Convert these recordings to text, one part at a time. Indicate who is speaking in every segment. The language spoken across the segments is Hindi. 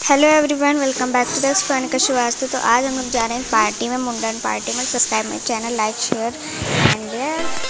Speaker 1: Hello everyone, welcome back to the Swarnika Srivastava. तो आज हम लोग जा रहे हैं पार्टी में, मुंडन पार्टी में। Subscribe my channel, like share and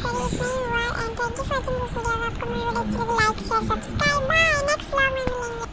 Speaker 2: Thank you for watching this video. आपको मेरी वीडियो अच्छी लगी, like share subscribe. Bye, next vlog में मिलेंगे।